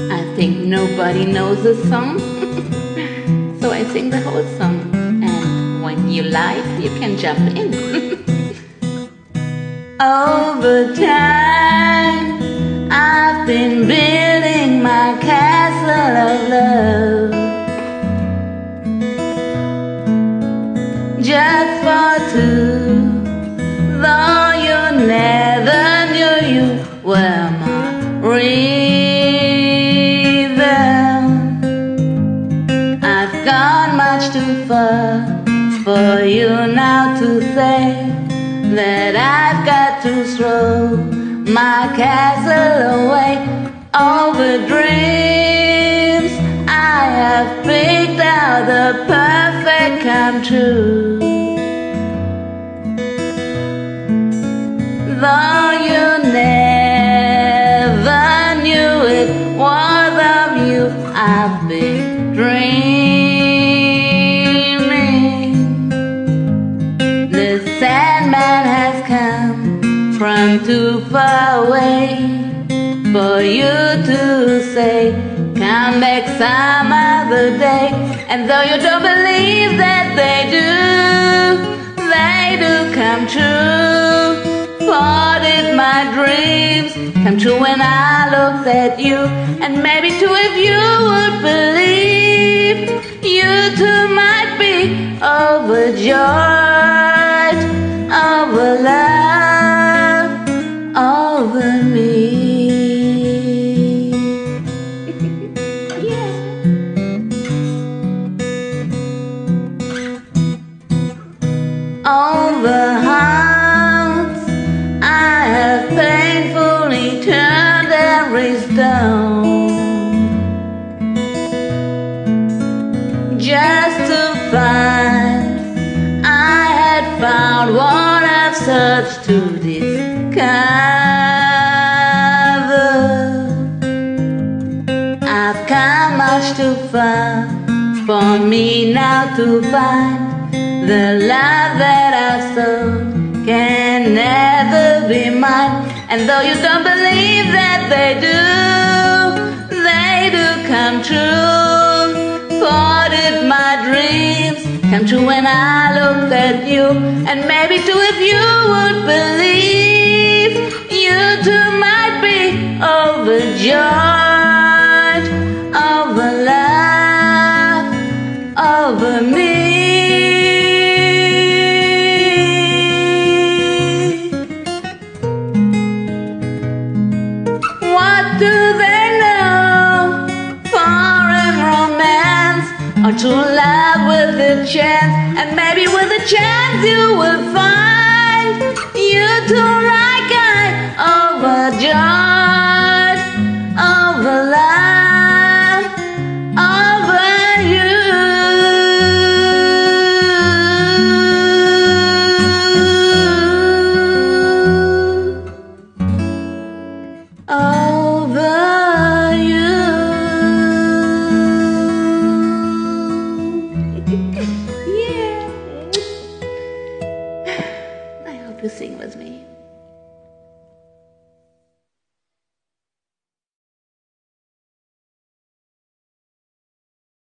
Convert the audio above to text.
I think nobody knows the song, so I sing the whole song. And when you like, you can jump in. Over time, I've been building my castle of love, just for two. Though you never knew you were my rhythm, I've gone much too far for you now to say that I've got to throw my castle away. Over dreams I have picked out the perfect come true. Though you never knew it was of you I've been dreaming. The Sandman has come from too far away for you to say, come back some other day. And though you don't believe that they do come true. For did my dreams come true when I looked at you? And maybe too, if you would believe, you too might be overjoyed over love, over me. Yeah. Over hearts I have painfully turned every stone, just to find I had found what I've searched to discover. I've come much too far for me now to find the love that I've sown can never be mine. And though you don't believe that they do come true. For did my dreams come true when I looked at you? And maybe too, if you would believe, you too might be overjoyed over love, over me. What do they know? Foreign romance or true love with a chance? And maybe with a chance you will find you too like I, overjoyed over love, over you. Over you. Yeah. I hope you sing with me.